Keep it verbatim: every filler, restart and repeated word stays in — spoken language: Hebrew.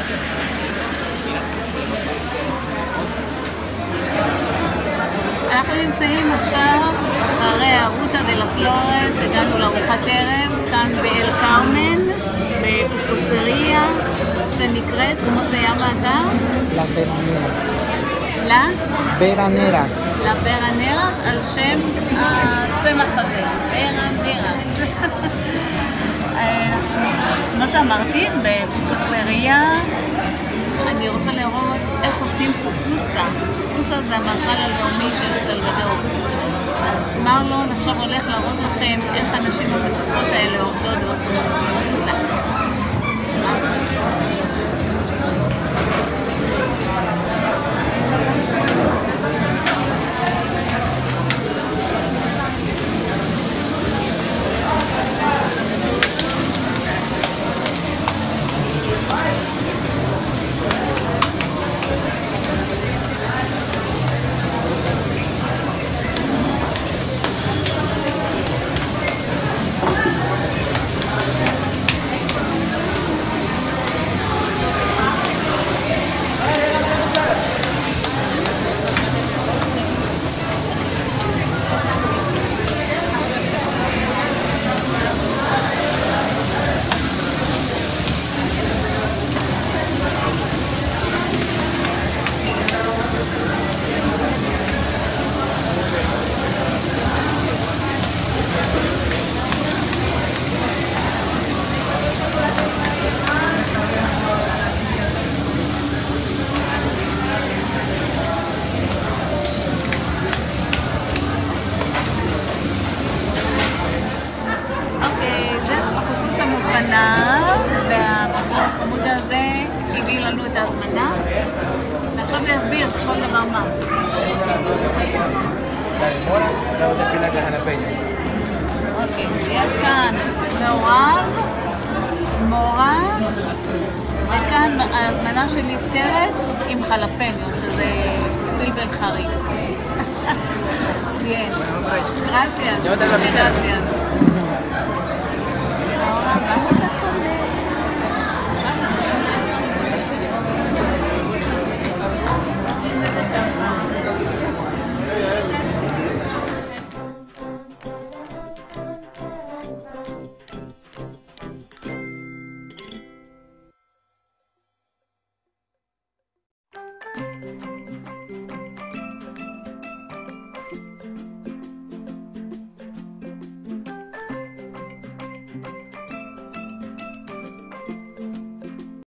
אנחנו נמצאים עכשיו אחרי הרוטה דה לה פלורס, הגענו לארוחת ערב כאן באל קרמן, בפופוסריה שנקראת, כמו זה ים האתר? לה ברנרס. לה? ברנרס. לה ברנרס, על שם הצמח הזה, ברנרס. כמו שאמרתי, בפופוסריה אני רוצה לראות איך עושים פופוסה. פופוסה זה המאכל הלאומי של סלבדור. אז מרלון עכשיו הולך להראות לכם איך הנשים המטפות האלה עובדות ועושות פופוסה. והבחור החמוד הזה הביא לנו את ההזמנה ועכשיו זה יסביר כל דבר מה. אוקיי, יש כאן מעורב, מורה, וכאן ההזמנה שלי פטרת עם חלפנו, שזה פלפל חריף. Bien. Gracias. Gracias.